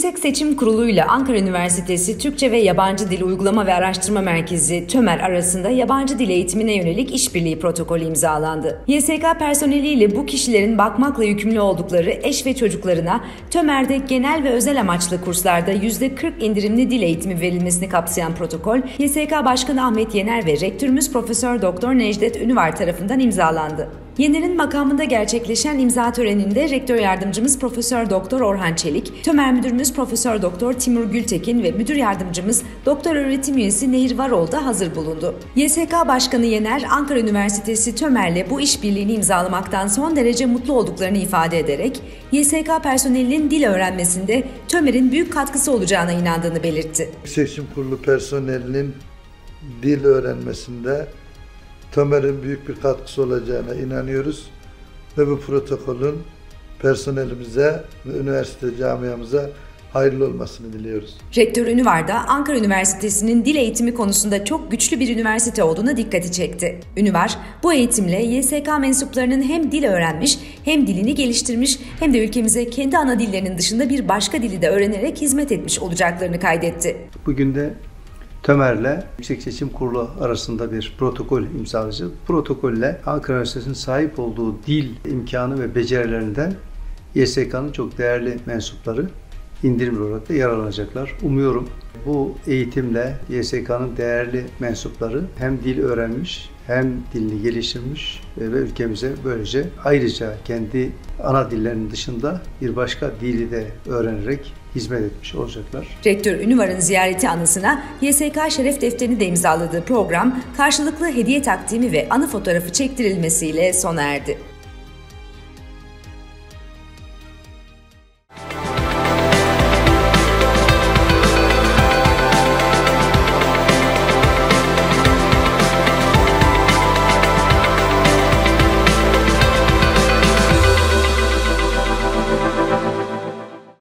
Yüksek Seçim Kurulu ile Ankara Üniversitesi Türkçe ve Yabancı Dil Uygulama ve Araştırma Merkezi TÖMER arasında yabancı dil eğitimine yönelik işbirliği protokolü imzalandı. YSK personeliyle bu kişilerin bakmakla yükümlü oldukları eş ve çocuklarına TÖMER'de genel ve özel amaçlı kurslarda %40 indirimli dil eğitimi verilmesini kapsayan protokol, YSK Başkanı Ahmet Yener ve Rektörümüz Profesör Doktor Necdet Ünüvar tarafından imzalandı. Yener'in makamında gerçekleşen imza töreninde Rektör Yardımcımız Profesör Doktor Orhan Çelik, TÖMER Müdürümüz Profesör Doktor Timur Gültekin ve Müdür Yardımcımız Doktor Öğretim Üyesi Nehir Varol da hazır bulundu. YSK Başkanı Yener, Ankara Üniversitesi TÖMER'le bu işbirliğini imzalamaktan son derece mutlu olduklarını ifade ederek, YSK personelinin dil öğrenmesinde TÖMER'in büyük katkısı olacağına inandığını belirtti. Seçim Kurulu personelinin dil öğrenmesinde TÖMER'in büyük bir katkısı olacağına inanıyoruz ve bu protokolün personelimize ve üniversite camiamıza hayırlı olmasını diliyoruz. Rektör Ünüvar da Ankara Üniversitesi'nin dil eğitimi konusunda çok güçlü bir üniversite olduğuna dikkati çekti. Ünüvar, bu eğitimle YSK mensuplarının hem dil öğrenmiş, hem dilini geliştirmiş, hem de ülkemize kendi ana dillerinin dışında bir başka dili de öğrenerek hizmet etmiş olacaklarını kaydetti. Bugün de TÖMER'le Yüksek Seçim Kurulu arasında bir protokol imzalayacağız. Protokolle Ankara Üniversitesi'nin sahip olduğu dil imkanı ve becerilerinden YSK'nın çok değerli mensupları indirimli olarak da yararlanacaklar. Umuyorum bu eğitimle YSK'nın değerli mensupları hem dil öğrenmiş hem dilini geliştirmiş ve ülkemize böylece ayrıca kendi ana dillerinin dışında bir başka dili de öğrenerek hizmet etmiş olacaklar. Rektör Ünüvar'ın ziyareti anısına YSK Şeref Defterini de imzaladığı program karşılıklı hediye takdimi ve anı fotoğrafı çektirilmesiyle sona erdi.